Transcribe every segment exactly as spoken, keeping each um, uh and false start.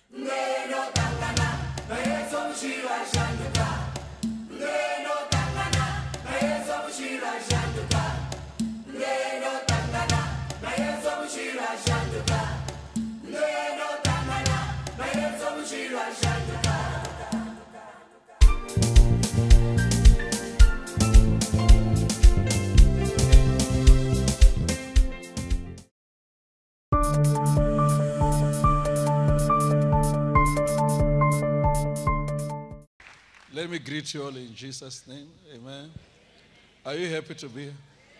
Let me greet you all in Jesus' name. Amen. Are you happy to be here?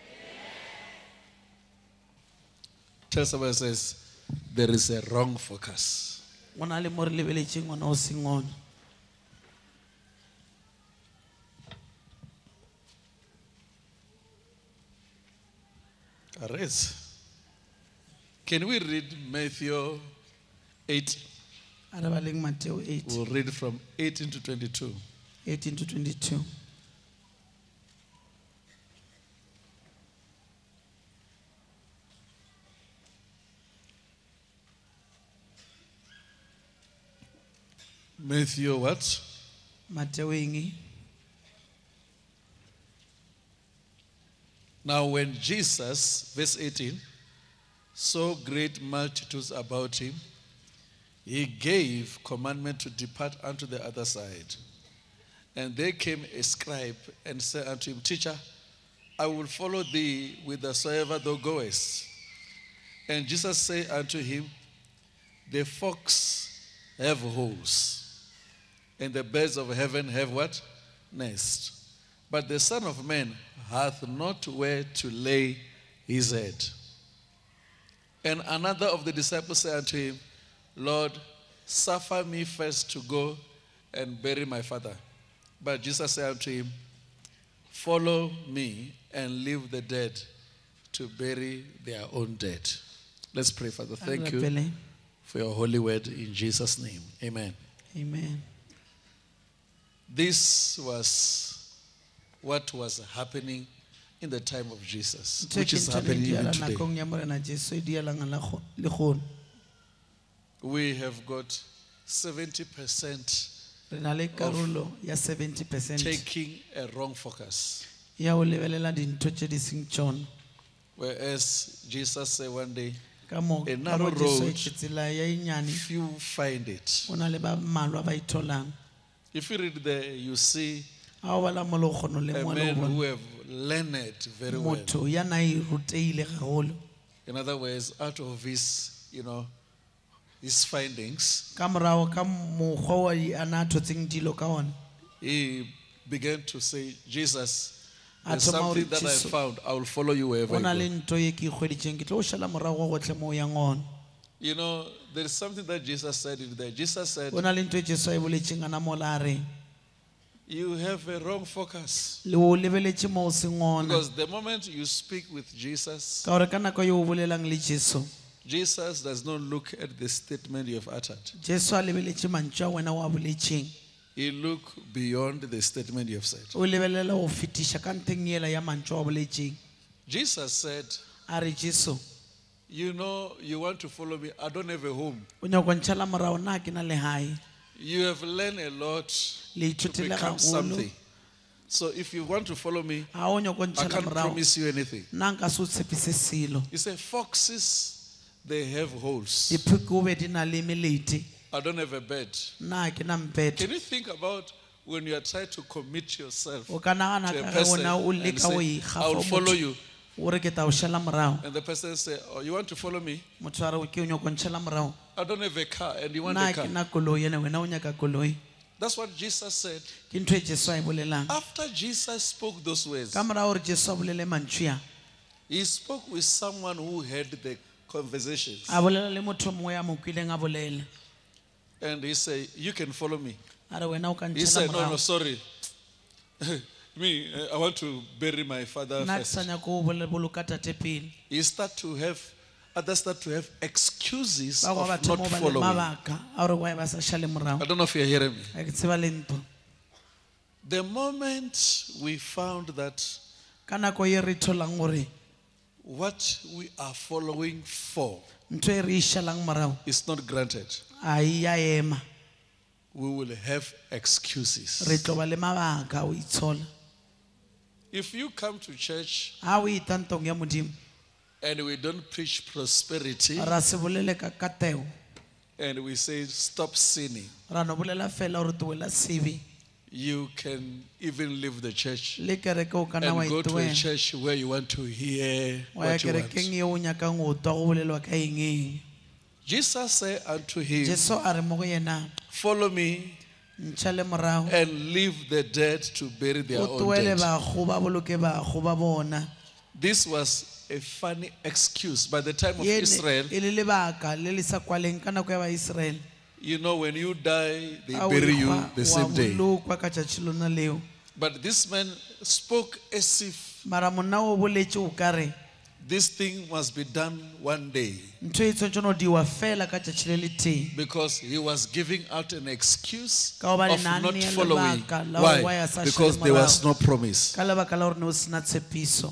Tell somebody, says, there is a wrong focus. Arrest. Can we read Matthew eight? We'll read from eighteen to twenty-two. eighteen to twenty-two. Matthew what? Matthew. Now when Jesus, verse eighteen, saw great multitudes about him, he gave commandment to depart unto the other side. And there came a scribe and said unto him, Teacher, I will follow thee whithersoever thou goest. And Jesus said unto him, the fox have holes, and the birds of heaven have what? Nest. But the Son of Man hath not where to lay his head. And another of the disciples said unto him, Lord, suffer me first to go and bury my father. But Jesus said unto him, follow me and leave the dead to bury their own dead. Let's pray, Father. Thank you for your holy word in Jesus' name. Amen. Amen. This was what was happening in the time of Jesus, which is happening even today. We have got seventy percent taking a wrong focus. Whereas Jesus said one day, a narrow road, few find it. If you read there, you see a man who have learned very well. In other words, out of his, you know, his findings, he began to say, Jesus, there's something that I found. I will follow you wherever you go. You know, there is something that Jesus said in there. Jesus said, you have a wrong focus. Because the moment you speak with Jesus, Jesus does not look at the statement you have uttered. He looks beyond the statement you have said. Jesus said, you know, you want to follow me. I don't have a home. You have learned a lot to become something. So if you want to follow me, I can't promise you anything. He said, foxes, they have holes. I don't have a bed. Can you think about when you are trying to commit yourself to a person and say, I will follow you. And the person says, oh, you want to follow me? I don't have a car and you want a car. That's what Jesus said. After Jesus spoke those words, he spoke with someone who heard the conversations. And he said, you can follow me. He said, no, no, sorry. Me, I want to bury my father first. He start to have, others start to have excuses of not following. I don't know if you're hearing me. The moment we found that what we are following for is not granted, a e ya ema we will have excuses. re tlo ba le mabaka o itshola If you come to church ha o ita ntong ya modimo and we don't preach prosperity ra se bolele ka kateo and we say stop sinning, ra no bolela fela o re tloela sebe you can even leave the church le kereke o kana wa and go to a itoela church where you want to hear wa ya what you kerekeng want. ye o nyakang go twa go bolelwa ka eng Jesus said unto him, jesu a re mo go yena follow me ntšha le morago and leave the dead to bury their o own tloele dead. bago ba boloke bago ba bona This was a funny excuse. By the time of ye Israel, e le lebaka le le sa kwaleng ka nako ya baiseraele you know, when you die, they a o bury you ekgwa, the wa same day. bolokwa ka tšatši lona leo But this man spoke as if mara monna o boletše o ka re this thing must be done one day, ntho e tshwanetse no diwa fela ka tšatši le le tee because he was giving out an excuse Ka goba of not lenane ya following. lebaka la hore wa Why? ya sa Because shele there was morago. no promise. ka lebaka la gore ne o sena tshepiso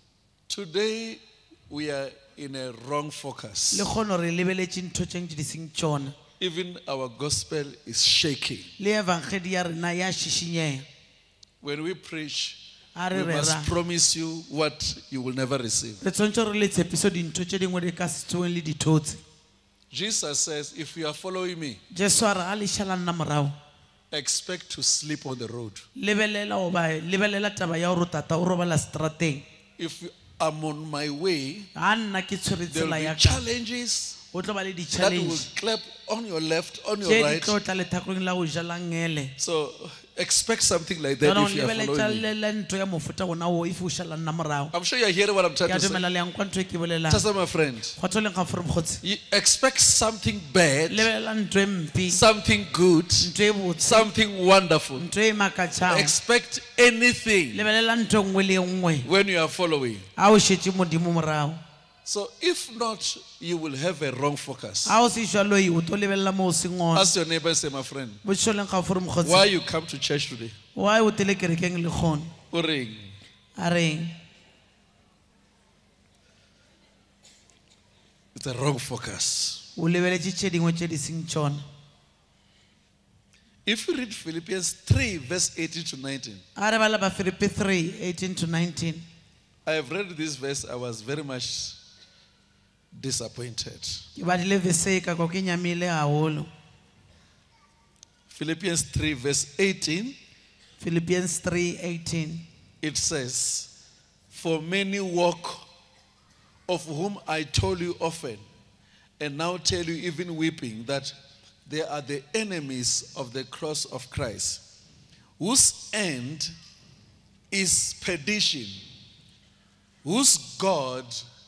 Today, we are in a wrong focus. le kgone gore lebeletše ntho tšeng tše di seng tšona Even our gospel is shaking. le evangeli ya rena ya šišinyega When we preach, a we re rera must promise you what you will never receive. re tshwanetse re le tshepiso dintho tše dingwe di ka se tseweng le dithotse Jesus says, if you are following me, jesu a re ga leša la nna morago expect to sleep on the road. lebelela goba lebelela taba ya gore tata o robala strateng If I'm on my way, ga nna ke tshwere there will tsela be ya ka challenges o tlo ba le that will di-challenge clap on your left, on your tše di right. tlo tla lethakong la go jala ngele So expect something like that yona if you are lebeletša following me. le ntho ya mofuta gona o if o šala nna morago I'm sure you're hearing what I'm ke trying a to say. dumela le yankwa ntho e ke bolelang Just my friend. kgotho leng ga fore mokgotsi You expect something bad, lebelela ntho e mpe something good, ntho e botse something wonderful. ntho e makatšhago Expect anything lebelela ntho e nngwe le e nngwe when you are following. a o šetše modimo morago So if not, you will have a wrong focus. a o se išwa o tlo lebelela mo o seng gona Ask your neighbor and say, my friend, botšišo leng ga fore why mokgotsi you come to church today? wa o tele kerekeng le kgone Uring. a reng It's a wrong focus. o lebeletše tše dingwe tše di seng tšona If you read Philippians three, verse eighteen to nineteen, a re bala ba Filipi three eighteen to nineteen I have read this verse, I was very much disappointed. ke badile vese e ka kwa ke nyamile haholo Philippians three, verse eighteen, Philippians three eighteen it says, for many walk, of whom I told you often, and now tell you even weeping, that they are the enemies of the cross of Christ, whose end is perdition, whose God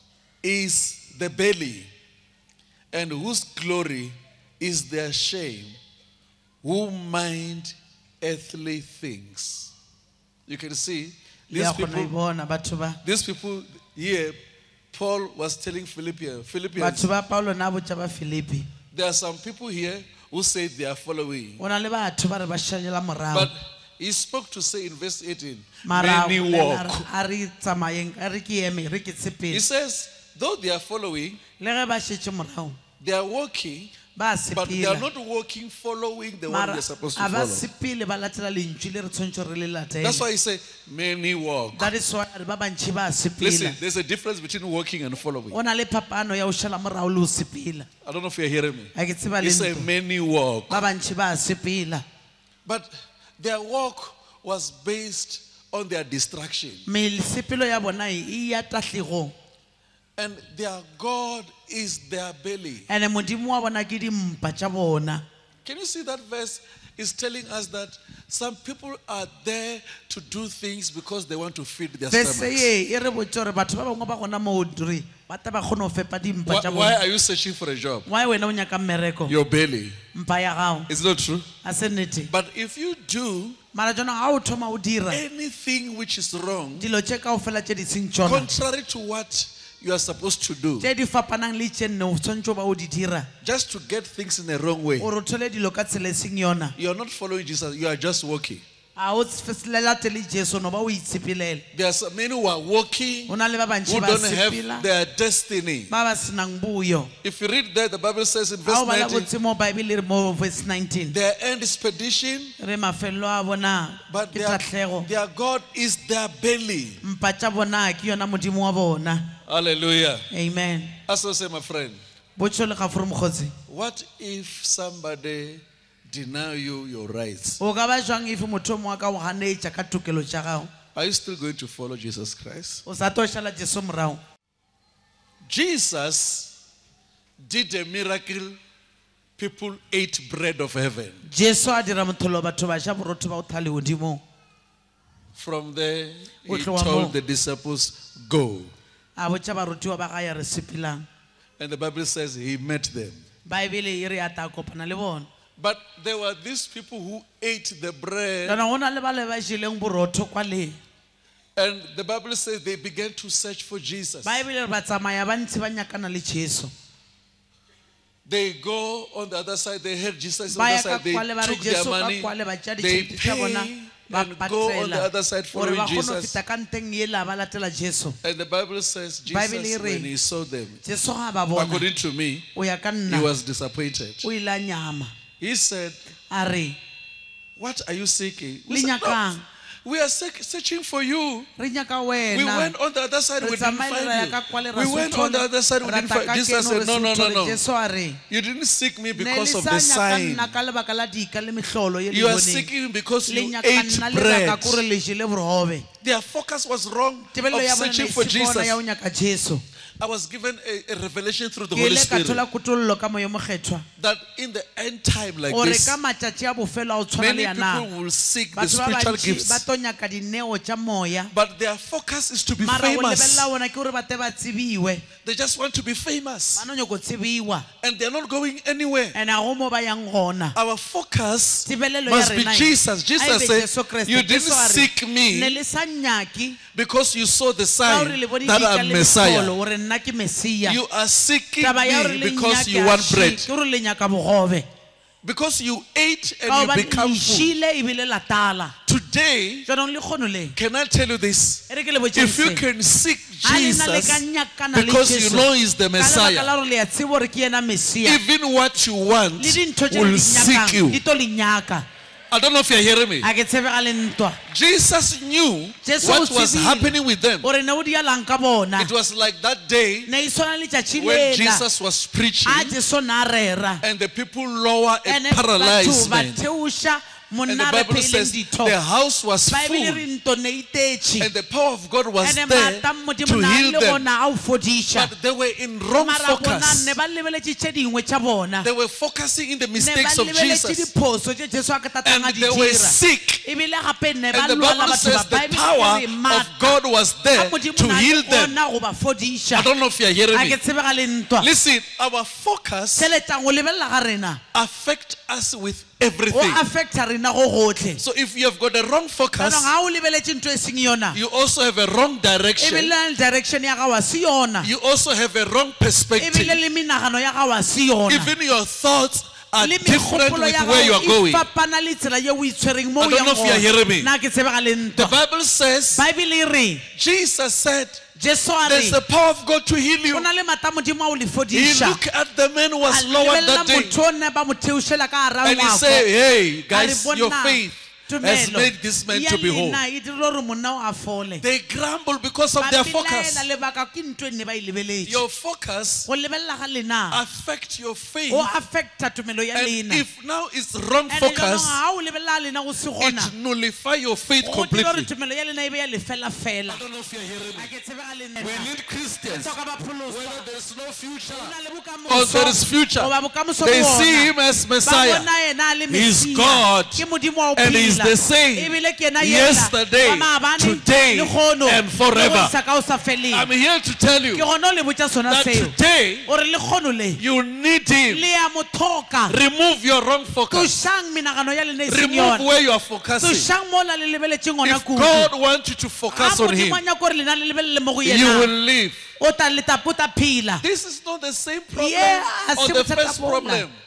is the belly, and whose glory is their shame, who mind earthly things. You can see, le these ya kgona people, ibona batho ba these people here, Paul was telling Philippians, Philippians, batho ba Paulo na botša ba Filipi there are some people here who say they are following. o na le batho ba re ba šalela morago But he spoke to say in verse eighteen, mara many bolela walk. a re tsamayeng a re ke eme re ke He tshepele says, though they are following, le ge ba šetše morago they are walking, ba but they are sepela not walking following the one mara they're supposed to a ba follow. sepele ba latela lentswe le re tshwanetse re le That's latele why he said, many walk. that is why re ba bantši ba Listen, sepela there's a difference between walking and following. o na le phapano ya o šala morago le o sepela I don't know if you're hearing me. a ke tseba He le said, ntho many walk. ba bantši ba sepela But their walk was based on their distraction. mesepelo ya bona e ya tahlegong And their God is their belly. ande modimo wa bona ke dimpa tša bona Can you see that verse is telling us that some people are there to do things because they want to feed their verse stomachs? ye e re botse gore batho ba bangwe ba gona moodri ba ta ba kgone go fepa dimpa Why, tša why bona are you searching for a job? why wena o nyaka mmereko Your belly. mpa ya gago It's not true. a se nnete But if you do mara jona ga o thoma o dira anything which is wrong, dilo tše kao fela tše di seng tšona contrary to what you are supposed to do, tše di fapanang le tše nne o tshwanetse o ba o di dira just to get things in the wrong way, gore o thole dilo ka tsela e seng yona you are not following Jesus, you are just walking. a o tsfeslela tele Jesu no ba o itshipilela There are so many who are walking, ona le ba bantši who ba don't have sepela their destiny. ba ba senang buyo If you read that, the Bible says in a verse o bala nineteen, botse mo Bible re mo verse nineteen their end is perdition, re mafelo a bona but ke their, tatlhego their God is their belly. mpa tša bona ke yona modimo wa bona Hallelujah. amen As I say, my friend, botšo le gafore mokgotsi what if somebody deny you your rights? o ka ba jwang if motho mo ka o ganetša ka tokelo tša gago Are you still going to follow Jesus Christ? o sa tlo šala Jesu morago Jesus did a miracle. People ate bread of heaven. Jesu a dira motholo batho ba ja borotho ba o thale godimo From there, he Go tloga told moo. the disciples, go. a botša barutiwa ba ga ya re sepelang And the Bible says he met them. baebele e re a ta kopana le bona But there were these people who ate the bread. kana go na le ba le ba jeleng borotho kwa le And the Bible says they began to search for Jesus. baebele re ba tsamaya ba ntse ba nyakana le Jesu They go on the other side, they heard Jesus on ba the ya other ka side, they kwa le ba re took their Jesu ka money, kwa le ba tša they ditšhelete tša bona pay ba and go on the other side patela gore following ba kgone go Jesus. feta ka nteng yela ba latela Jesu And the Bible says Bible e Jesus, re- when he saw them, Jesu ga ba bona according to me, o ya ka he nna was disappointed. o ile a nyama He said, a re what are you seeking? We le said, "No, nyakang we are seek- searching for you. re nyaka We wena went on the other side, re we didn't tsamaelela ka kwa le find you. We went on the other side, we didn't find you. Jesus said, no, no, no, no. Jesu a re You didn't seek me ne because le of sa the nyaka sign. nna ka lebaka la dika le mehlolo ye le You are boneng seeking because le you nyaka ate nna lebaka bread. kore le jele borobe Their focus was wrong tebelelo of ya bona ne searching e for se bona ya o Jesus. nyaka Jesu I was given a, a revelation through the ke Holy ile ka Spirit thola kutololo ka moyo mokgethwa that in the end time like gore this, ka matšatši a bofelo a o tshwana le many yana people will seek the batho ba spiritual bantši ba gifts, tlo nyaka dineo tša moya but their focus is to be mara go famous. lebelela bona ke gore ba te ba tsebiwe They just want to be famous, ba no nyako tsebiwa and they're not going anywhere. and a go mo ba yang gona Our focus tebelelo ya must be rena e. Jesus. A Jesus ebe said, Jesu Kriste. you didn't Jesu a re, seek ne me le sa nyake because you saw the ka gore sign le bone that dika I'm le Messiah. mehlolo gore nna ke Mesia You are seeking taba ya gore me le because nyake you a want shi- bread. ke gore le nyaka bogobe Because you ate ka and you gobane become le full. šile ebile la tala Today, jaanong le kgono le can I tell you this? e re ke le If you botšese can seek a lena le ka Jesus nyakana le because you Jesu know He's the ka lebaka la Messiah, gore le a tsebo gore ke yena Mesia even what you want le dintho tše le will di seek nyakang you. di tlo le nyaka I don't know if you're hearing me. a ke tshebega le ntwa Jesus knew Jesu what o was tsebile happening with them. gore ne o dialang ka bona It was like that day ne e tshwana letšatši when lela Jesus was preaching a Jesu na rera and the people lower a ene paralyzed batho ba man. theoša And the monna re Bible pheileng says ditho the house was baebele full re nto ne itetše and the power of God was ene there maata to modimo na heal le them. gona a o fodiša But they were in wrong mara bona focus. ne ba lebeletše tše dingwe tša bona They were focusing in the ne ba mistakes of lebeletše Jesus. diphoso tše jesu a ka tatang a And di they were dira sick. ebile gape ne ba And the lwala Bible batho says ba the baebele power e re of maata God was there a modimo to na heal le them. gona go ba fodiša I don't know if you're hearing a me. ke tsebega le ntwa Listen, our focus tšheletang go lebelela ga rena affects us with go everything. affecta rena go gotlhe So if you have got a wrong jaanong focus, ga o lebeletše ntho e seng yona you also have a wrong direction. ebile direction ya gago a se yona You also have a wrong perspective. ebile le menagano ya gago a se yona Even your thoughts are le different megopolo with ya where you are gago e going. fapana le tsela ye o itshwereng mo I o don't know if you are hearing me. yang na ke tsebega le The ntwa Bible says, baebele e re Jesus said, jesu a there's the re power of God to heal o you. na le mata modimo a o le He fodiša looked at the man who was a lowered lebelela that day motho o ne ba mo theošela ka gara and he ngwako said, hey, a guys, re your bona faith has tumelo made this man ya to be whole. lena e dirile gore monna o a fole They grumble because of ba their belaela focus. lebaka ke ntho e nne ba e lebeletše Your focus go lebelela ga lena affects your faith. o affecta tumelo ya And lena if now it's wrong ene jaanong focus, ga o lebelela lena go se gona it nullify your faith go dira gore completely. tumelo ya lena e be ya lefela fela I don't know if you're hearing a me. ke tsebega le We nna need Christians. Soka ba pholosa. Whether there's no future Go na le or bokamoso, there is future, goba bokamoso they bona. see him as Ba Messiah. bona yena a le He's Mesia. God, Ke Modimo wa ho and he's phela. the same Ebile ke yena yena, yesterday, wa maabane, today, le kgono, and le forever. go isa ka o sa feleng. I'm here to tell Ke you gona o le botša sona that seo. today Ore le kgono le, you need him. le ya mo thoka. Remove your wrong focus. Tlošang menagano ya lena e seng Remove yona. where you are focusing. Tlošang mola le lebeletšeng ona If kudu. God wants you to focus Ha on him, Modimo a nyaka gore lena le lebelele mo go you yena. will live. O tla leta- o tla phela. This is not the same problem Yeah, or se the bothata first bona. problem.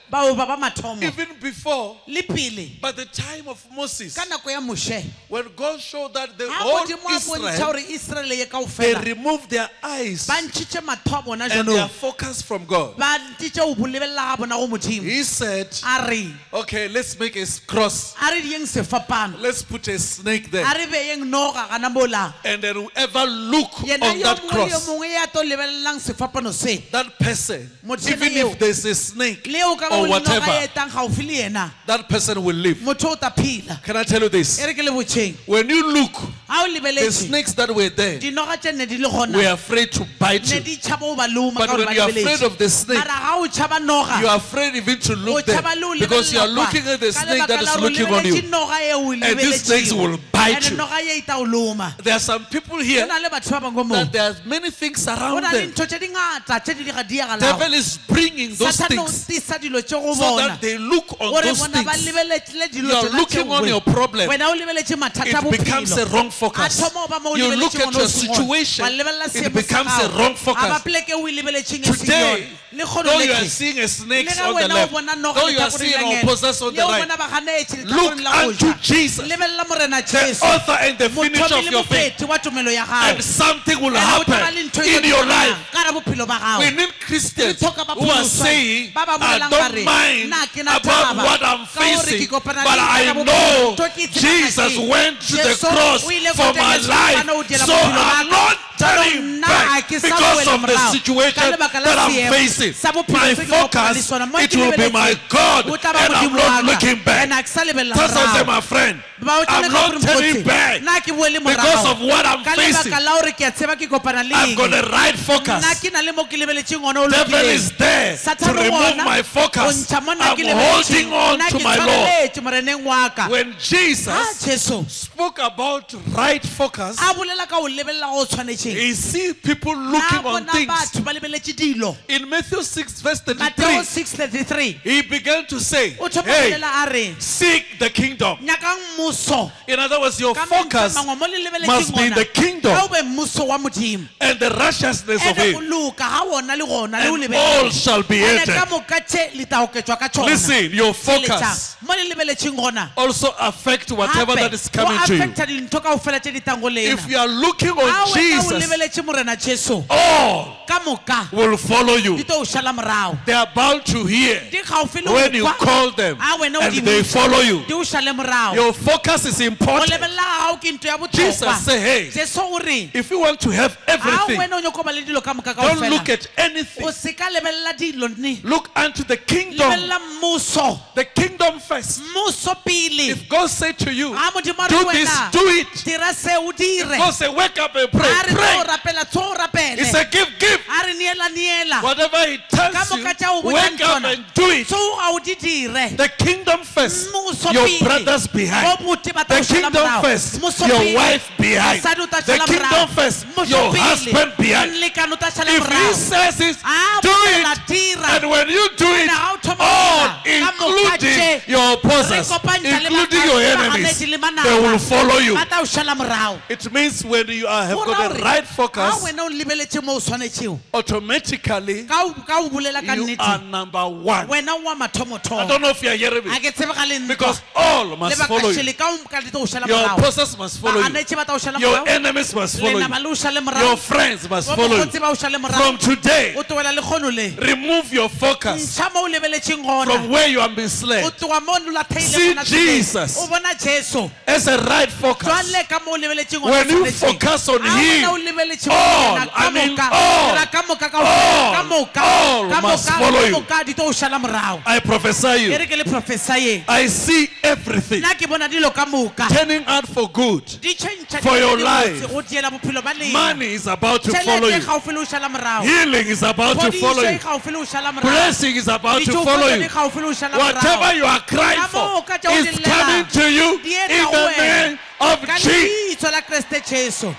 bao ba ba mathomo even before, le pele by the time of Moses, ka nako ya Moshe when God showed that the ha whole Modimo a bontsha Israel, hore Israel ye they kaofela removed their eyes ba ntshitse matho a bona and their jwanong focus from God. ba ntshitse ho bolebella ga bona go Modimo He said, a re okay, let's make a cross. a re dieng sefapano Let's put a snake there. a re beyeng noga gana mola And then whoever look yena on yo that mongwe le yo cross, mongwe ya to lebellang sefapano se that person, Motho even eo. if there's a snake le o ka ba or o le noga whatever, e tang gaufi le yena that person will live. motho o ta phela Can I tell you e this? re ke le botjheng When you look, ha o the lebeletse snakes that were there dinoga tse ne di le gona were afraid to bite ne you. di tshaba o ba loma But ka gore when ba you are afraid lebeletse of the snake, mara ga o tshaba noga you are afraid even to o look there tshaba le o because you are lebelela kwa. looking at the Ka snake lebaka that la is hore o looking on lebeletse you. noga e o e And these snakes lebeletseng. will bite And you. noga e e ta o loma There are some people go here na le batho ba bangwe mo that there are many things go around na le them. ntho tse di ngata tse di di ga di ya Devil is bringing those Satan o things tisa dilo tse go so bona that they look on gore those bona ba things. lebeletse dilo You are tsena tse looking on nngwe. your problem. wena o lebeletse mathata a It becomes a bophelo wrong a focus. thoma o ba mo o You look lebeletseng at ona o your se gona. situation, Wa lebelela it seemo sa becomes a gago. wrong a focus. ba pleke o e lebeletseng e seng Today, yone. Le kgono though le you are ke. seeing a Le snake ga on the wena o left, bona noga though you are lehlakoreng seeing la ngene, opposers on the le o right, bona baganeetše look lehlakoreng la go unto ja. Jesus, Lebelela morena the Jesu, author and the finisher mothomi of le your faith, mofeti wa tumelo ya and gago. something will Ene o tla ba happen le ntho e in tlo your diragalang life. ka hara bophelo ba gago. We need Christians Re tlhoka who are bapholoso saying, ba ba I bolelang don't bare, mind "Nna ke na about taba what I'm ka hore ke facing, kopana but le I eng ka know bophelo. Ntho ke tseba Jesus ka ke. went to the Jesu cross o ile for ko my teng life, Sefapano o diela so bophelo ba I'm ka. not turning Jalo nna back ha ke sa because boela of the morao. situation Ka lebaka la that I'm seemo facing. sa bophelo My se ke kopana le focus, sona. Mo it ke will be lebeletse, my God, o tla ba and I'm Modimo not wa ka. looking back. Ene ha ke sa lebelela That's what I say, morao. my friend. Ba o tla I'm le ka not gore turning mokgotsi, back nna ke boele because morao. of what I'm Ka facing. lebaka la hore ke a tseba ke kopana le I've eng. got the right Nna focus. ke na le mo ke lebeletseng ona o Devil lokileng. is there to Satan o remove gona, my o focus. ntšha mo nna I'm ke lebeletseng. holding on Nna to ke my Lord. tshwareletse moreneng wa ka. When Ha Jesus Jesu spoke about right focus, a bolela ka o lebelela go o tshwanetseng. he see people Na looking on bona things. batho ba lebeletse dilo. In Matthew six verse Mateo thirty-three, six thirty-three he began to say, o thoma hey, bolela a re seek the kingdom. nyakang mmuso In other words, your ka mantswe a focus mangwe mo le lebeletseng must be in ona. the kingdom Ga o be mmuso wa Modimo. and the righteousness of Ene go him, loka ga ona le gona le o and all lebeletse. shall be Ene added. ka moka tše le tla oketswa ka tšona. Listen, your Se le tla, focus mo le lebeletseng gona also affect whatever gape, that is go coming to you. affecta dintho kaofela tše di tango lena. If you are looking Ha on wena o Jesus, lebeletse morena Jesu all ka moka will follow you. di tlo o šala morago. They are bound to hear Di gaufi le when go you kwa, call them ha wena o and di they bitsa, follow you. di o šale morago. Your focus is Go important. lebelela ga gago ke ntho ya Jesus bohlokwa. said, hey, Jesu o re if you want to have ha everything, wena o nyaka go ba le dilo ka moka don't look kaofela, at anything. o se ka lebelela dilo ne. Look unto the kingdom, Lebelela mmuso, the kingdom first. mmuso pele. If God said to you, Ha Modimo a re do this, wena, do it. dira se o dire. God said, wake up and pray. A re tlo Pray. o rapela, tlo o rapele. He said, give, give. A re neela, neela. Whatever he tells Ka you, moka tša o wake botsang up tsona. and do it. So ga o di dire. The kingdom first, Mmuso your pele. brothers behind. Bo botse ba tla The o šala kingdom morago. first, Mmuso your pele. wife behind. Mosadi o tla The šala kingdom morago. first, Mmuso your pele. husband behind. Molekane o tla šala If he morago. says it, Ah, do bolela, it. dira. And when you do it, Ene ga o thoma all, go dira, ka moka including tše, your opposers, re kopantša le including baka- your le enemies, baganetši le manaba. they will follow you. Ba tla o šala morago. It means when you are, have Go got ra the gore, right ha focus, wena o lebeletse mo o tshwanetšego, automatically ka o- ka o bolela ka you nnete, are number one. wena o wa I mathomothomo. don't know if you are hearing A me. ke tsebe ga le ntwa. Because all Le must follow you. bakašhele ka o ka le tlo o šala Your morago. opposers must follow you. Baganetši ba tla o šala Your morago. enemies must follow Lenaba you. le o šale morago. Your friends must Bo follow bokgotsi you. ba o šale morago. From today, O tloela le kgono le. remove your focus Ntšha mo o lebeletseng gona. from where you are O misled tloga mo o latheile See gona tseleng. Jesus. O bona Jesu. as a right focus. Jwale ka mo o lebeletseng gona When you tshwanetseng. focus on Ha him, wena o lebeletse all, wena ka I mean moka, all, dira ka moka kaofela, all, ka moka, all ka must moka, follow ka you. moka di tlo o šala morago. I prophesy E you, re ke le profesayeng. I see everything Nna ke bona dilo ka moka. turning out for good. Di tšhentšha For dilo your di life. botse, go diela bophelo ba lena. Money is about to follow Tšhelete e you. gaufi le o šala morago. Healing is about to follow Phodišo e you. gaufi le o šala morago. Blessing is about to Ditšhofo follow tse di you. gaufi le o šala morago. Whatever you are crying Ka for moo ka tšeo di is llela. coming to you Di in etla the go wena. name of Ka Jesus. lebitso la Kreste Jesu.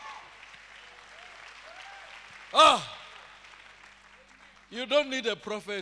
Oh, you don't need a prophet. Oh.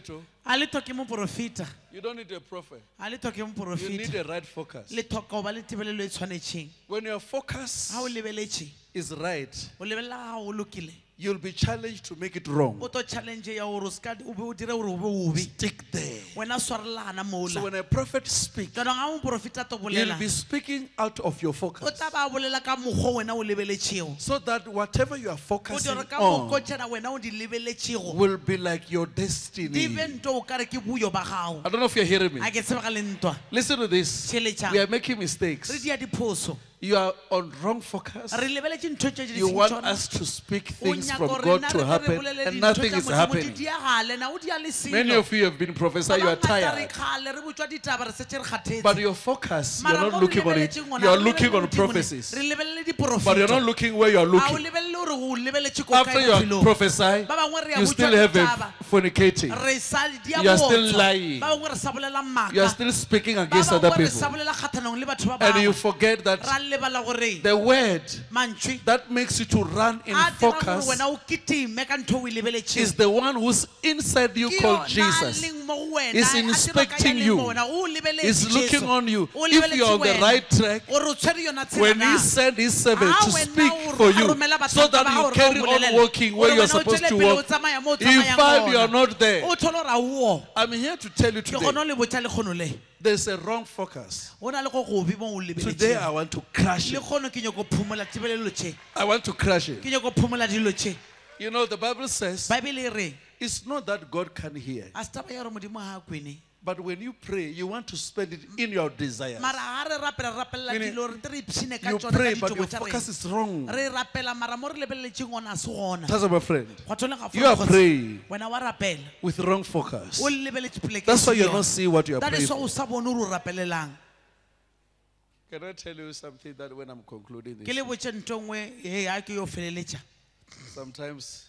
a le tlhoke moporofita You don't need a prophet. a le tlhoke You need moporofita a right focus. le tlhoka go ba le tebelelo e tshwanetseng When your focus ga o lebeletse is right, o lebelela ga o lokile you'll be challenged to make it wrong. o to challenge ya gore o ska o be o dire gore o be o be Stick there. wena swarelana So mola when a prophet speaks, jaanong ga moporofita to he'll bolela be speaking out of your o focus. tla ba bolela ka mokgwa wena o lebeletšego So that whatever you are o focusing dire ka on mokotšana wena o di lebeletšego will be like your di destiny. be nto o kare ke buyo ba gago I don't know if you're hearing me. a ke tsebega le ntwa Listen to this. Theletšang. We are making re mistakes. dia diphoso You are on wrong focus. re lebeletse ntho tše di You seng want tšona. us to speak O things nyaka from gore God nna to re happen, bolele and dintho nothing tša is Modimo happening. di diagale, na o di a le selo. Many of you have been prophesied, you are Ba bangata re tired. kgale, re botswa ditaba, re setse re kgathetse. But your focus, you're Mara not mo re looking on it. lebeletseng ona, You are re looking lebelele on Modimo ne. prophecies. Re lebelele But you're diprofeta. not looking where you are A o looking. lebelele gore o lebeletse ko After kae you have bophelong. prophesied, Ba bangwe re a you botswa still have ditaba. a fornicating. Re sa di a You are still botswa. lying. Ba bangwe re sa bolela maaka. You are still speaking Ba against other bangwe re sa people. bolela kgathanong le batho ba And you bangwe. forget that Ra lebala gore the word mantšwe that makes you to run in a dira gore focus wena o kitime ka ntho o e lebeletšego. is the one who's inside you Ke called yona Jesus. leng mo go wena, Is a dira ka inspecting ya leng you. mo wena, o lebeletse Is looking Jesu. on you. O If lebeletse you're on the wena. right track, Gore o tshwere yona tsela when na. he sent his servant Ah, to wena speak o for you, romela batho so ba that gago you gore carry ba on bolele. walking where Gore you're wena o supposed tswele to pele o walk, tsamaya mo o you tsamayang find gona. you're not there. O thole gore a uo. I'm here to tell you Ke today, gona o le botsa le kgono le. there's a wrong focus. Go na le go gobe mo o Today I lebeletseng. want to crash Le it. kgono ke nyako phumola tebelelo tše. I want to crash it. Ke nyako phumola dilo tše. You know, the Bible says Baebele e re it's not that God can hear, a se taba ya gore Modimo ga a kwene. but when you pray, you want to spend it in your desires. Mara ga re rapela rapela Meaning, dilo re tle re ipshine ka You tsona ka pray, but ditšobo your tša focus rena. is wrong. Re rapela mara mo re lebeletseng ona a se gona. That's my friend. Gwa tlolega You are fo- praying wena wa rapela with wrong focus. o lebeletse poleke That's why e you're seng not yona. seeing what you are That praying is why for. o sa bone ore o rapelelang. Can I tell you something that when I'm concluding Ke this, le botse nto nngwe he a ke yo feleletša. sometimes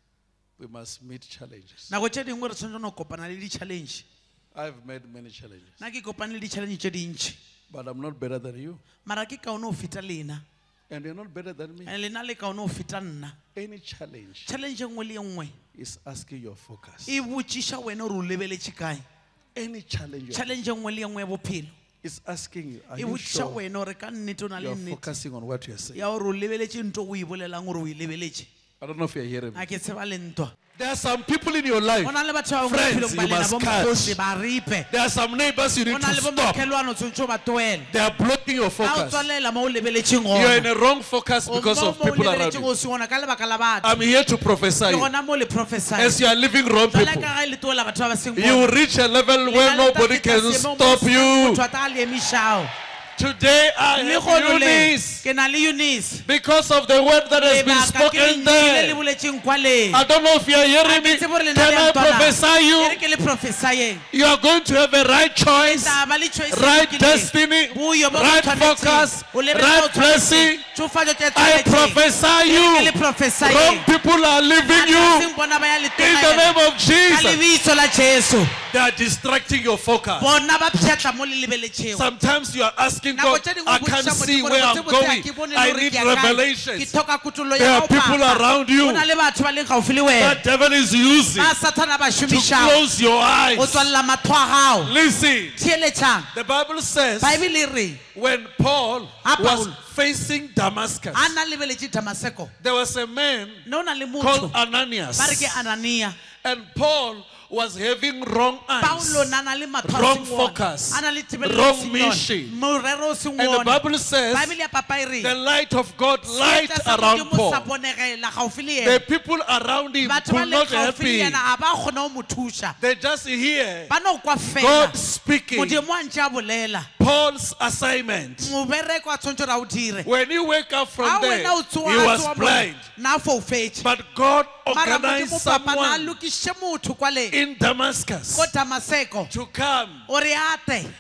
we must meet challenges. Nako tše dingwe re tshwanetse no kopana le di-challenge. I've met many challenges, Nna ke kopane le di-challenge tše dintši. but I'm not better than you, Mara ke kaone o feta lena. and you're not better than me. And lena le kaone o feta nna. Any challenge Challenge e nngwe le e nngwe is asking your focus. e botšiša wena gore o lebeletse kae. Any challenge you are- Challenge e nngwe le e nngwe ya bophelo is asking you, are e you botšiša sure wena gore ka nnete o na le you're nnete focusing on what you're saying? ya gore o lebeletse nto o e bolelang gore o e lebeletse. I don't know if you're hearing me. A ke tseba le ntwa. There are some people in your life. Go na le batho ba bangwe Friends, bophelong ba you lena must bo catch. mokgosi ba ripe. There are some neighbors you Go need na to le bo stop. makhelwane o tshwanetse o ba tloele. They are blocking your Ga o focus. tswalela mo o lebeletseng You are in gona. a wrong focus O because mo of mo o people around lebeletseng you. o se gona ka lebaka la batho. I'm here to prophesy Ke you. gona mo le prophesy. As you are living wrong Jwale people, ka ga le tloela batho ba ba seng you bona. will reach a level where Lena le tla nobody feta can seemong mo stop se nang you. motho a tla le emišao. Today I Le have gono le Eunice ke na le Eunice. because of the word that has been Lebaka ke spoken lentswe le le there. boletseng kwa le. I don't know if you are hearing me. A ke tsebe gore lena Can le I a ntwana. prophesy Ke you? re ke le prophesy-eng. You are going to have a right choice, Tla ba le choice e right lokileng. destiny, Boyo bo bo right tshwanetseng. focus, O lebeletse right o tshwanetseng. blessing. Tšhofatšo tše I tshwanetseng. prophesy Ke le you. prophesy-eng. Wrong people are leaving Batho ba you seng bona ba ya in the letongela. name of Ka Jesus. lebitso la Jesu. They are distracting your focus. Bona ba pšhatla mo le lebeletšego. Sometimes you are asking Nako God, tše dingwe I o botšiša can't see Modimo where gore I'm botsebotse going. ha ke bone le I gore need ke ya kae. Ke revelations. tlhoka kutullo There ya are gago, people Papa. around you Go na le batho ba leng gaufi le wena. that devil is using Ba Satana ba to šomišago. close your O eyes. tswalela matho a gago. Listen, Theeletšang. the Bible says Baebele e re when Paul Ha was Paul. facing Damascus, a na lebeletse Damaseko. there was a man Ne o na le called motho Ananias. ba re ke Anania. And Paul was having wrong Paulo eyes. na na le matho a Wrong seng ona. focus. A na le tebelelo Wrong e seng yona. mission. Morero o seng And the ona. Bible says Baebele ya Papa e re the light of God light seeta sa around Modimo sa Paul. bonegela gaufi le The yena. people around him Batho ba could le not gaufi help le him. yena a ba kgona go mo thuša. They just hear Ba no kwa fela. God speaking. Modimo a ntse a bolela. Paul's assignment. Mobereko a tshwanetse gore a o dire. When he woke up from A there, wena o tsoa he a was tsoa mo- blind. na foufetse. But God Mara organized Modimo Papa na a someone lokiše motho kwa le in Damascus ko Damaseko to come o re ate and bring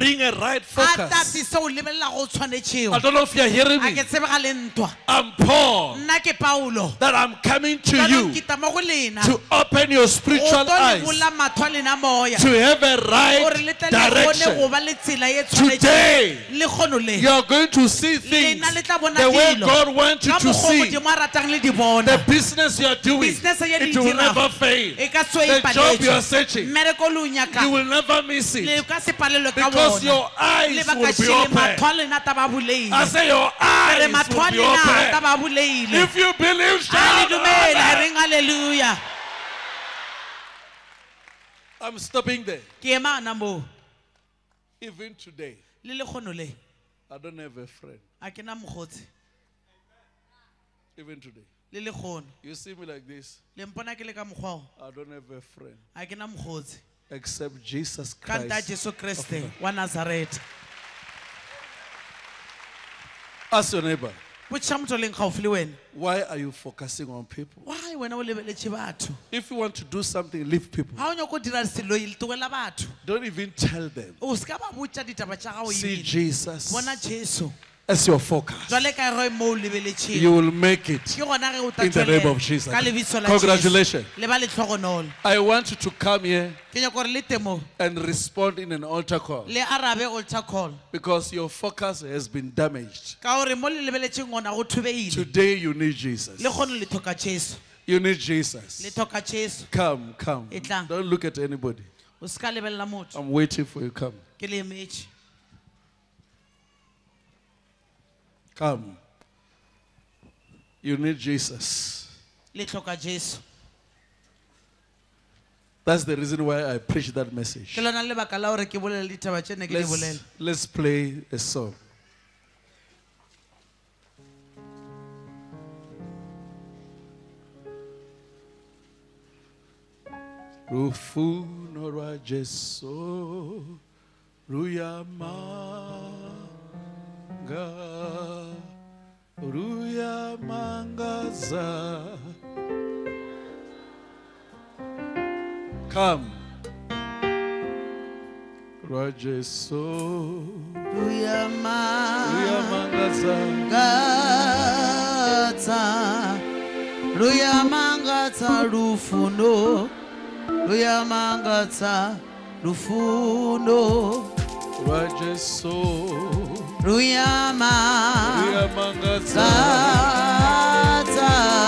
bring a right a focus. tatise o lebella go tshwanetšego I don't know if you're hearing a me. ke tsebega le ntwa I'm Paul. nna ke Paulo That I'm coming to Jwanong you ke tla mo go lena to open your go spiritual tlo le eyes bola matlho a lena moya to have a gore right le tle le gone go direction. ba le tsela ye Today, tshwanetšeng le kgono le you're going to see things lena le tla bona the way dilo God wants you ka to mokgwa see. modimo a ratang le di bona The business you're doing, business ye le it will dirago never fail. e ka tswe The job you're searching, mmereko le o you nyakang will never miss le it. ka se palelwe ka Because bona your eyes lebaka will be shele matlho open. a lena ta ba buleile I say your re eyes matlho will a be lena ta open. ba buleile If you believe, a le shout dumela amen. reng haleluya I'm stopping there. ke ema ana moo Even today, le le kgono le I don't have a friend. a ke na mogotsi Even today. le le kgono You see me like this, le mpona ke le ka mokgwa o I don't have a friend a ke na mogotsi except Jesus ka nta Christ. jesu kreste wa nazareta Ask your neighbor, botšiša motho o leng gaufi le wena why are you focusing on people? why wena o lebeletše batho If you want to do something, leave people. ga o nyako o dira selo tlogela batho Don't even tell them. o se ka ba botša ditaba tša gago See ebile Jesus bona jesu as your focus. jwale ka ge mo o lebeletšego You will make it. ke gona ge o tla In the name of tswelela Jesus. ka lebitso la Congratulations. Jesu. le ba letlhogonolo I want you to come here ke nyako gore le temo and respond in an altar call le arabe altar call because your focus has been damaged. ka gore mo le lebeletšeng gona go thobeile Today you need Jesus. le kgono le tlhoka jesu You need le Jesus. tlhoka jesu Come, come. Etlang. Don't look at anybody. o se ka lebelela motho I'm waiting for you. Come. ke le emetše Come. You need Jesus. le tlhoka jesu That's the reason why I preach that message. ke lona lebaka la gore ke bolele ditaba tše ne ke di bolela Let's, let's play a song. Rufuno rwa Jesu ruyamanga ruyamangaza. Come. Rwa Jesu ruyamangaza. ruyamangatsa ruyamangatsa rufuno ruyamangatsa rufuno Rwa Jesu ruyama ruyamangaza. Gatsa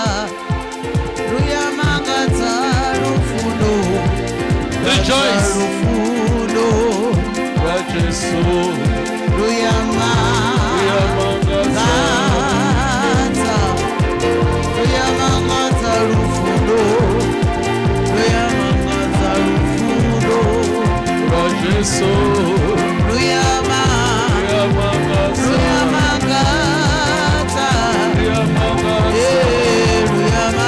ruyamangatsa rufuno Rejoice. rufuno Rwa Jesu ruyama ruyamangaza. Gatsa ruyamangatsa rufuno ruyamangatsa rufuno Rwa Jesu ruyama ruyamangaza. ruyamangatsa Ruyamangaza. ruyama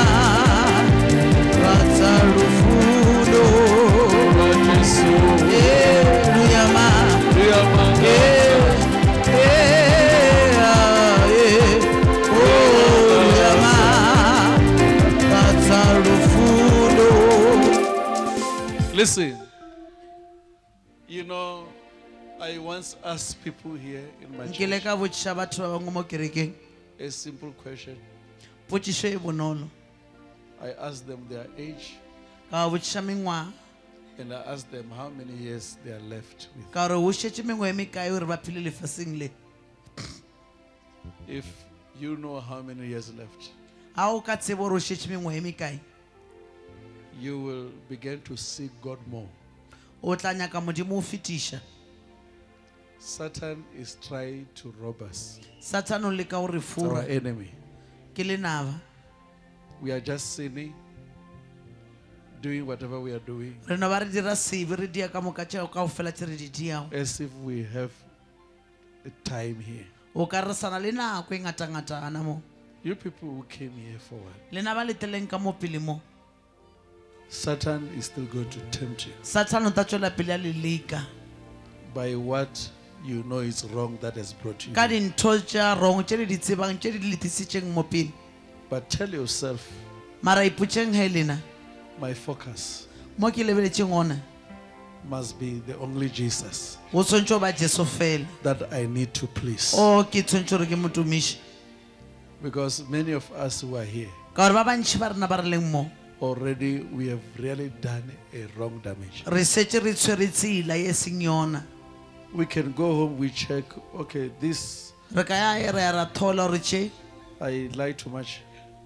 gatsa rufuno Rwa Jesu ruyama ruyamangaza. ruyama gatsa rufuno. Listen, you know, I once asked people here in my nkile church ka botšiša batho ba bangwe mo kerekeng a simple question. potšišo e bonolo I asked them their age ka ba botšiša mengwaga and I asked them how many years they are left with. ka gore o šetše mengwe e mekae gore ba phele lefaseng le If you know how many years left, ga o ka tsebe gore o šetše mengwe e mekae you will begin to seek God more. o tla nyaka modimo o fetiša Satan is trying to rob us. satane o leka go re It's our fora enemy. ke lenaba We are just sinning, doing whatever we are doing, re no ba re dira sebe re dia ka moka tšeo kao fela tše re di diago as if we have a time here. o ka re sana le nako e ngata-ngatana mo You people who came here for what? lena ba leteleng ka mo pele mo Satan is still going to tempt you satane o tla tšwela pele a le leka by what you know is wrong that has brought you ka here. dintho tša rong tše di di tsebang tše di di letisitšeng mo pele But tell yourself, mara ipotšeng he lena my focus mo ke lebeletšeng ona must be the only Jesus o tshwantse o ba Jesu fela that I need to please. o ke tshwantse gore ke motumiši Because many of us who are here, ka gore ba bantši ba rena ba re leng mo already we have really done a wrong damage. re setse re tshwere tsela e seng yona We can go home, we check, okay, this, re ka ya re ya ra thola gore tše I lie too much.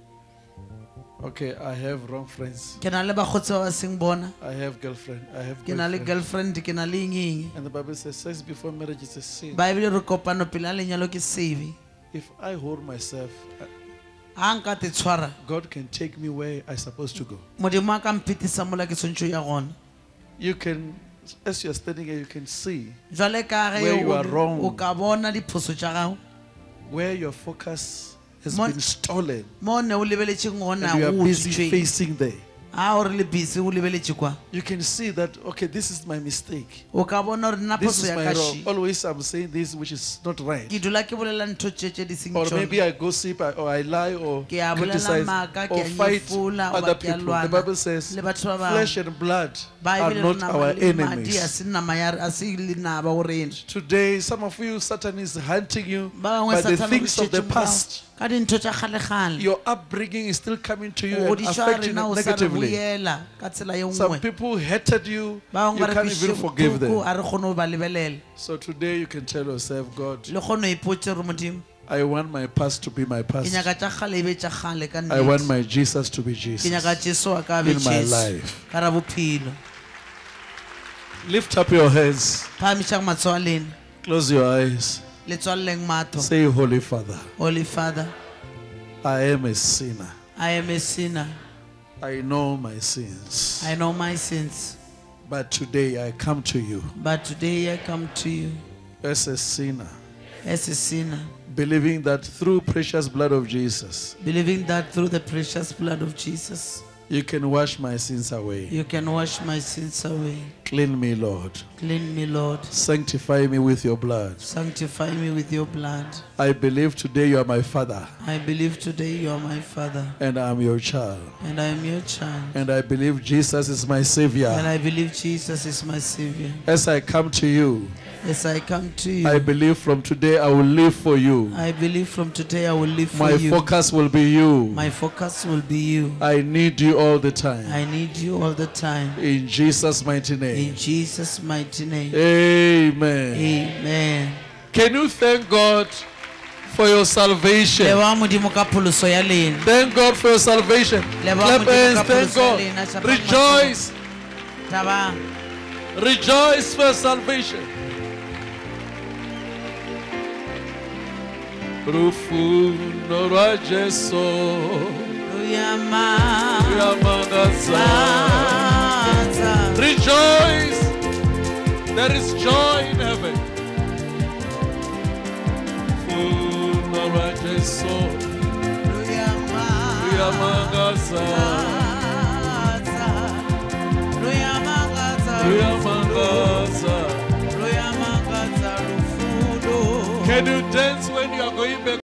Okay, I have wrong friends. ke na le bagotse ba ba seng bona I have girlfriend. I have ke na le girlfriend. girlfriend ke na le eng And the Bible says sex before marriage is a sin. baebile re kopano pele a lenyalo ke sebe If I hold myself, uh, a nka te tshwara God can take me where I'm supposed to go. modimo a ka mphetisa mola ke tshwantse ya gona You can, as you're standing here, you can see jwale ka ge Where you are o- wrong. o ka bona diphoso tša gago where your focus has Mon- been stolen mo ne o lebeletšeng gona and you are o busy utswitsweng facing there. a o re le busy o lebeletše kwa You can see that, okay, this is my mistake. o ka bona gore nna This phoso is ya my ka wrong. shi Always I'm saying this which is not right. ke dula ke bolela ntho tše tše di seng Or tšona maybe I gossip I- or I lie or ke a bolela criticize maaka ke or a fight nyefola o other ba ke a people. The lwana Bible says le batho ba flesh bangwe and blood are baebile re not nama our le madi a enemies. se nama ya a se le naba go rena Today, some of you, Satan is hunting you ba bangwe by the Satan o things of the tšetše past. morago ka dintho tša kgale-kgale Your upbringing is still coming to you go and di tšwa affecting rena you o sa re negatively. boela ka tsela ye Some nngwe people hated you, ba bangwe you ba re can't even fiše forgive them. botuku a re kgone go ba lebelela So today you can tell yourself, God, le kgone go ipotse gore modimo I want my past to be my ke past. nyaka tša kgale e be tša kgale ka I want nnete my Jesus to be ke Jesus. nyaka jesu a ka be in my jesu life. ka ra bophelo Lift up your hands, phamišang matsogo a lena close your eyes, le tswaleleng matho say, Holy Father, holy father I am a sinner. I am a sinner I know my sins. I know my sins But today I come to you but today I come to you as a sinner, as a sinner believing that through precious blood of Jesus, believing that through the precious blood of Jesus you can wash my sins away. you can wash my sins away. Clean me, Lord. Clean me, Lord. Sanctify me with your blood. Sanctify me with your blood. I believe today you are my Father I believe today you are my father and I am your child. and I am your child. And I believe Jesus is my Savior. And I believe Jesus is my Savior. As I come to you, As I come to you, I believe from today I will live for you. I believe from today I will live for My you. focus will be you. My focus will be you. I need you all the time. I need you all the time. In Jesus' mighty name. In Jesus' mighty name. Amen. Amen. Can you thank God for your salvation? Leboha Modimo ka pholoso ya lena. Thank God for your salvation. Leboha Clap Modimo hands, ka thank pholoso ya God. lena. Shapang Rejoice. Tabang. Rejoice for salvation. Profundo rwa Jesu Uyama. yamangaza. Maza. Rejoice. There is joy in heaven. Profundo rwa Jesu Uyama. yamangaza. Maza. Uyamangaza. Yamangaza. Uyamangaza lufudo. Can you dance